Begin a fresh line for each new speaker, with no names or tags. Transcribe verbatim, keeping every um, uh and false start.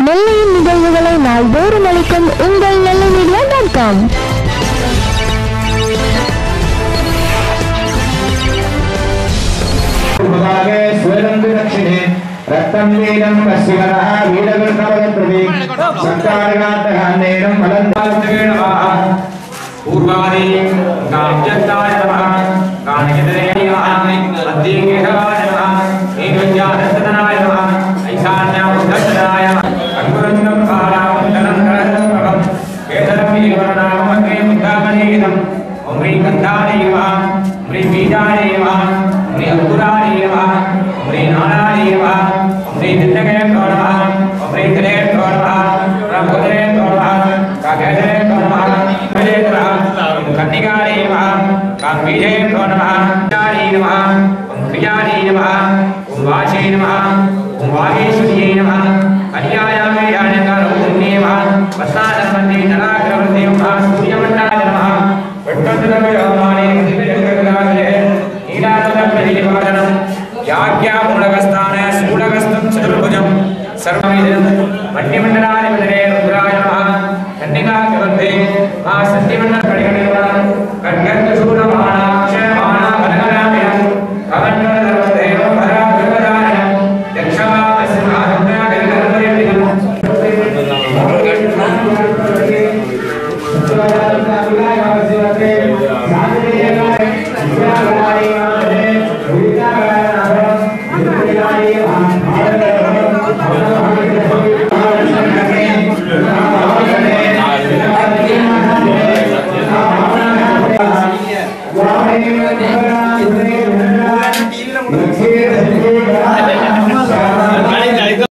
நெல்லையின் நிகழ்வுகளை நாள்தோறும் அளிக்கும் உங்கள் நெல்லை மீடியா டாட் காம்.
रक्तम वीरम पश्चिमः वीरगुणवदप्रति संकारगातहानेरं फलन्तास्तेनः पूर्वादि कामजन्ताय नमः काणिकेतनाय नमः अद्येकेहाय नमः नीलज्ञानस्तनाय नमः ऐशान्यामुद्धनाय अंकुरन्नं पारावन्दनं करस्मभं केतनं वीरवर्णामग्रे मुद्दामनीतं ओम ह्रीं गन्धाय नमः ह्रीं बीजाय नमः ह्रीं अंकुराय नमः ह्रीं नाराय नमः ह्रीं दिन्नगे नमः ह्रीं धरे नमः ब्रह्मधरे नमः कागधरे नमः हरे नमः कन्निकाय नमः काम्बीजे नमः जाय नमः प्रियाय नमः ओम वाचे नमः ओम वागेश्वर्यै नमः कन्यायां ज्ञानकारोण्ये नमः वस्तानमन्ये नराग्रवृते नमः सूर्यमण्डाय नमः वट्टन्तरवयोमाने दिव्यजगदालये नीलानन्दप्रतिनिवारणं याज्ञामूलकस्थाने शूलकस्थं चतुर्भुजं सर्वमिदं मण्डिमण्डलाधिपतये